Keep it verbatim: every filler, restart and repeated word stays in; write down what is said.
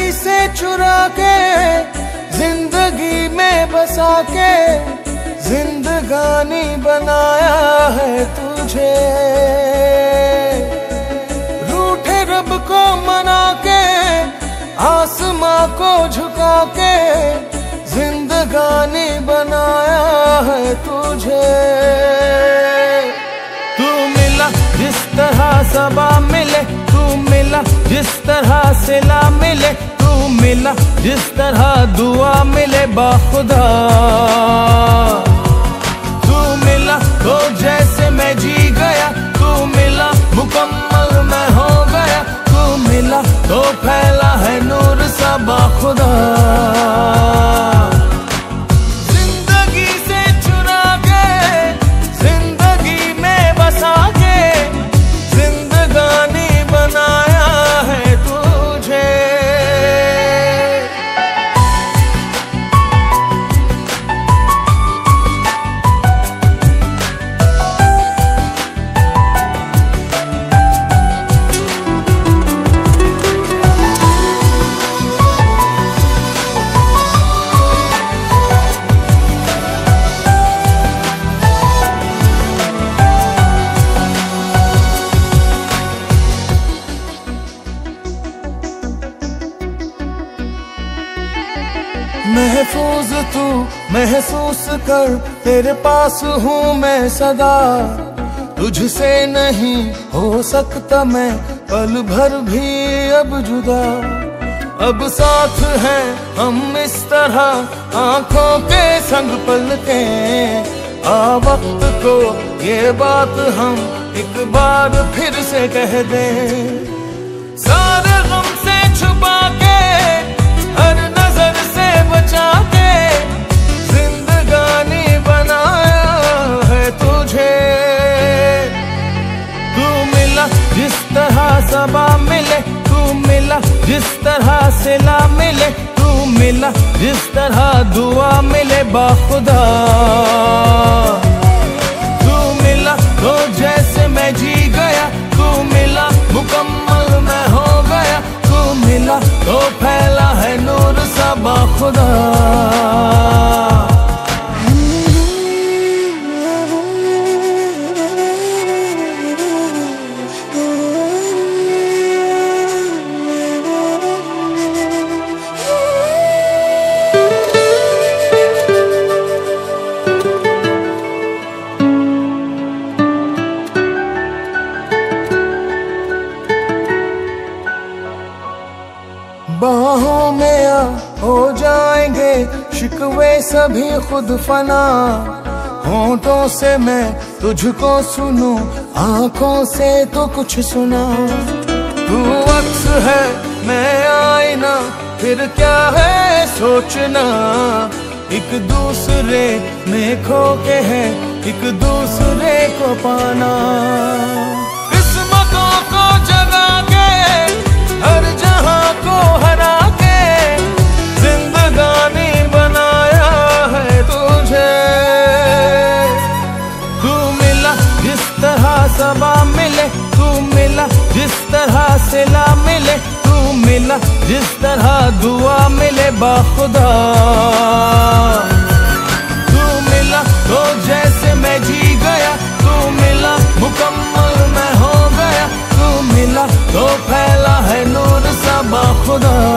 से चुरा के जिंदगी में बसा के जिंदगानी बनाया है तुझे। रूठे रब को मना के आसमां को झुका के जिंदगानी बनाया है तुझे। तू मिला जिस तरह सबा मिले, तू मिला जिस तरह सिला मिले, तू मिला जिस तरह दुआ मिले बाखुदा। तू मिला तो जैसे मैं जी गया, तू मिला मुकम्मल मैं हो गया, तू मिला तो फैला है नूर सा बाखुदा। जिंदगी से चुरा के जिंदगी में बसा के जिंदगानी बनाया है तुझे। महफूज तू महसूस कर, तेरे पास हूँ मैं सदा। तुझसे नहीं हो सकता मैं पल भर भी अब जुदा। अब साथ हैं हम इस तरह आंखों के संग पलके। आ वक्त को ये बात हम एक बार फिर से कह दें। सारे गम से छुपा के हर नजर से बचा के जिंदगानी बनाया है तुझे। तू मिला जिस तरह सबा मिले, तू मिला जिस तरह सिला मिले, तू मिला जिस तरह दुआ मिले बाखुदा। तू मिला तो जैसे मैं जी गया, तू मिला मुकम्मल मैं हो गया, तू मिला तो फैला है नूर सा बाखुदा। बाहों में आ हो जाएंगे शिकवे सभी खुद फना। होंठों से मैं तुझको सुनूं, आंखों से तो कुछ सुना। तू अक्स है मैं आईना, फिर क्या है सोचना। एक दूसरे में खो के है एक दूसरे को पाना। किस्मतों को जगा के हर जहां को हरा के जिंदगानी बनाया है तुझे। तू मिला जिस तरह सबा मिले, तू मिला जिस तरह सिला मिले, तू मिला जिस तरह दुआ मिले बाखुदा। तू मिला तो जैसे मैं जी गया, तू मिला मुकम्मल मैं हो गया, तू मिला तो फैला है नूर सा बाखुदा।